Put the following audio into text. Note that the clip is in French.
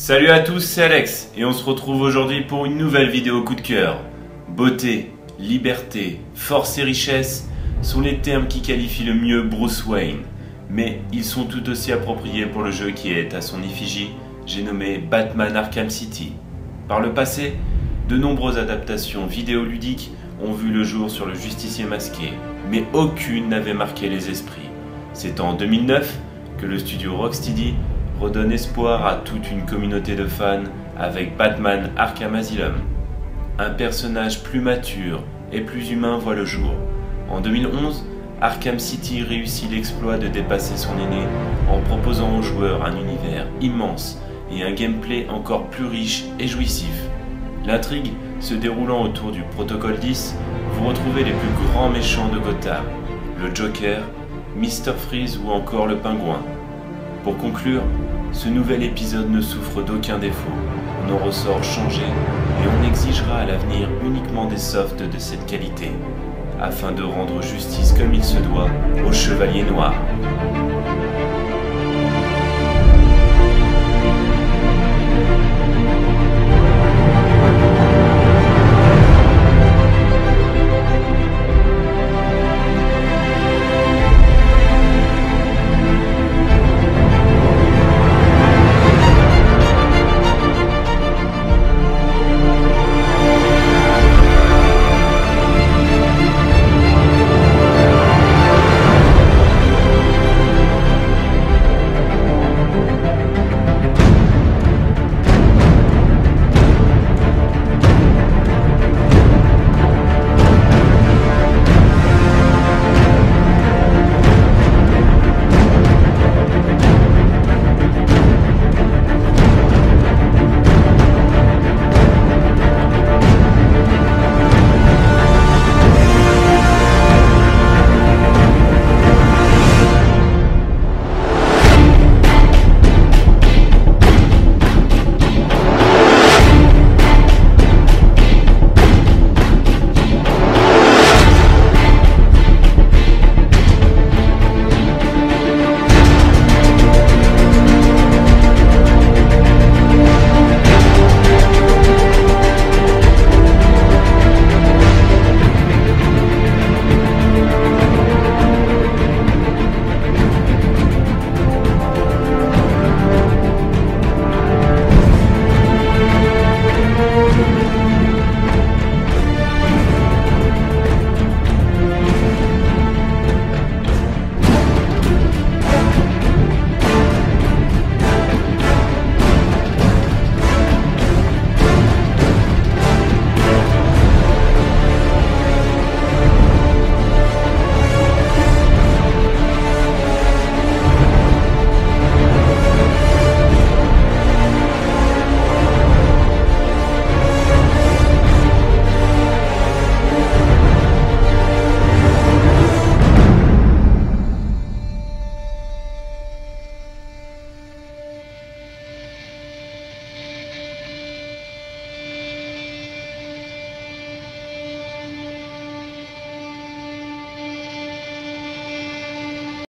Salut à tous, c'est Alex et on se retrouve aujourd'hui pour une nouvelle vidéo coup de cœur. Beauté, liberté, force et richesse sont les termes qui qualifient le mieux Bruce Wayne. Mais ils sont tout aussi appropriés pour le jeu qui est à son effigie, j'ai nommé Batman Arkham City. Par le passé, de nombreuses adaptations vidéoludiques ont vu le jour sur le justicier masqué, mais aucune n'avait marqué les esprits. C'est en 2009 que le studio Rocksteady redonne espoir à toute une communauté de fans avec Batman Arkham Asylum. Un personnage plus mature et plus humain voit le jour. En 2011, Arkham City réussit l'exploit de dépasser son aîné en proposant aux joueurs un univers immense et un gameplay encore plus riche et jouissif. L'intrigue se déroulant autour du Protocole 10, vous retrouvez les plus grands méchants de Gotham, le Joker, Mr. Freeze ou encore le Pingouin. Pour conclure, ce nouvel épisode ne souffre d'aucun défaut, on en ressort changé et on exigera à l'avenir uniquement des softs de cette qualité, afin de rendre justice comme il se doit au Chevalier Noir.